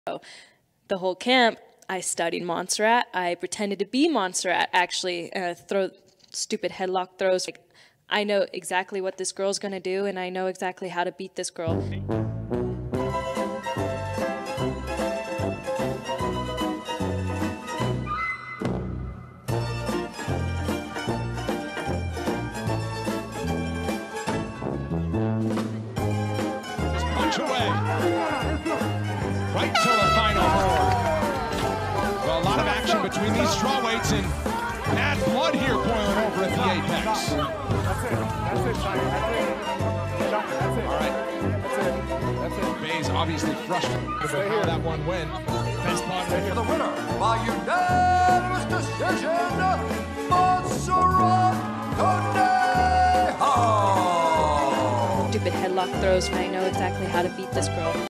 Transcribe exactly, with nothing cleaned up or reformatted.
The whole camp, I studied Montserrat. I pretended to be Montserrat, actually, uh, throw stupid headlock throws. Like, I know exactly what this girl's gonna do, and I know exactly how to beat this girl. Punch away. Right till the final roar. Well, a lot of action between these strawweights and bad blood here boiling over at the apex. That's it. That's it, Shotgun. That's it. Shotgun, that's it. All right. That's it. That's it. Bays obviously frustrated with how that one went. Best part right here. The winner by unanimous decision, Montserrat Conejo. Stupid headlock throws, and I know exactly how to beat this girl.